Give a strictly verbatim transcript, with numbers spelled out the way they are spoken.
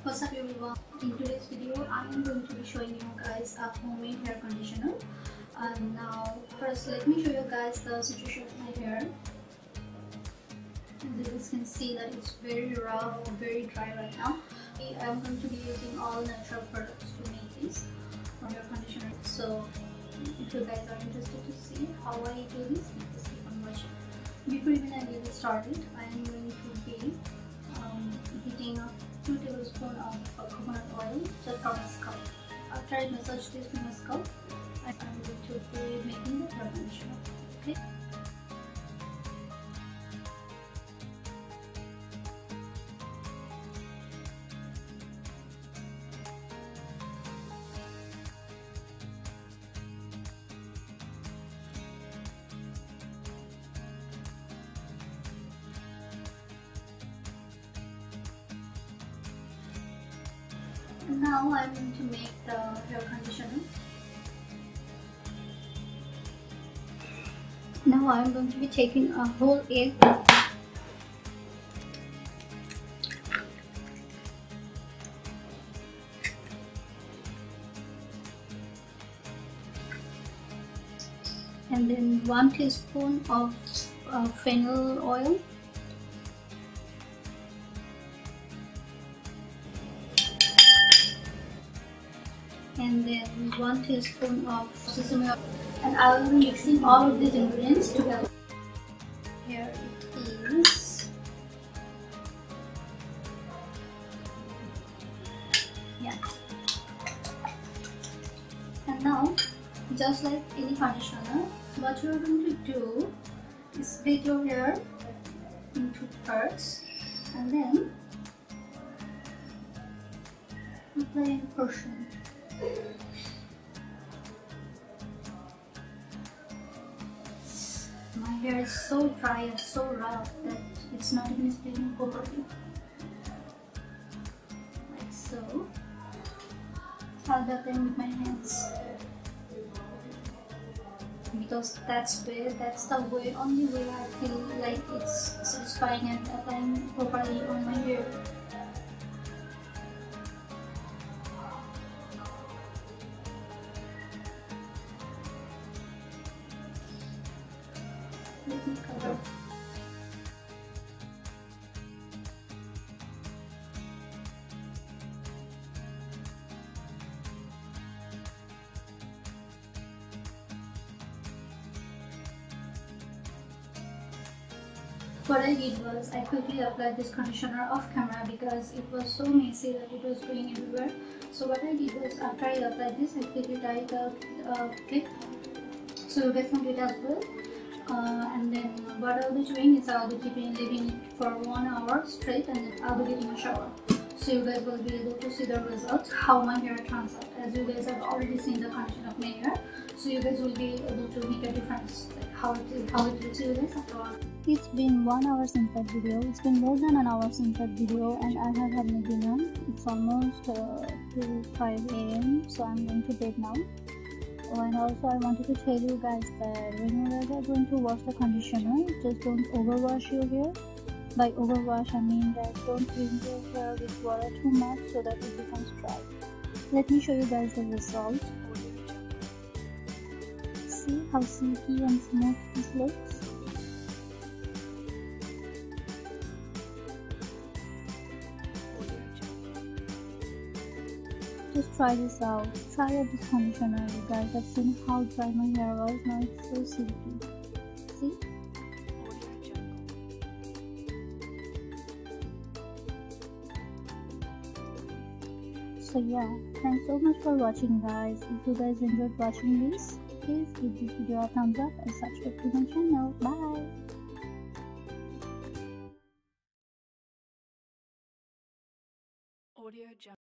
What's up everyone, in today's video I am going to be showing you guys a homemade hair conditioner. And now first let me show you guys the situation of my hair. And as you can see that it's very rough, very dry right now. I am going to be using all natural products to make this hair conditioner. So if you guys are interested to see how I do this, please keep on watching. Before even I get started, I am going to be um, heating up two tablespoons of uh, coconut oil just from my scalp. After I massage this to my scalp, I am going to be making the hair conditioner. Okay. Now I'm going to make the hair conditioner. Now I'm going to be taking a whole egg and then one teaspoon of uh, fennel oil. And then one teaspoon of sesame oil, and I will be mixing all of these ingredients together. Here it is. Yeah. And now, just like any conditioner, what you are going to do is split your hair into parts, and then apply in portion. My hair is so dry and so rough that it's not even splitting properly. Like so. I'll get them with my hands. Because that's way, that's the way, only way I feel like it's satisfying and applying properly on my hair. Let me cover. What I did was I quickly applied this conditioner off camera because it was so messy that it was going everywhere. So what I did was after I applied this, I quickly tied the uh, clip. So you guys can do it as well. Uh, and then what I'll be doing is I'll be keeping leaving it for one hour straight, and then I'll be getting a shower. So you guys will be able to see the result, how my hair turns out. As you guys have already seen the condition of my hair, so you guys will be able to make a difference, like how it is, how it looks. You guys after all. It's been one hour since that video. It's been more than an hour since that video, and I have had my dinner. It's almost uh, to five A M so I'm going to bed now. Oh, and also I wanted to tell you guys that when you guys are going to wash the conditioner, just don't overwash your hair. By overwash I mean that don't clean your hair with water too much so that it becomes dry. Let me show you guys the result. See how silky and smooth this looks. Just try this out. Try out this conditioner. You guys have seen how dry my hair was. Now it's so silky. See? So yeah, thanks so much for watching guys. If you guys enjoyed watching this, please give this video a thumbs up and subscribe to my channel. Bye! Audio Jungle.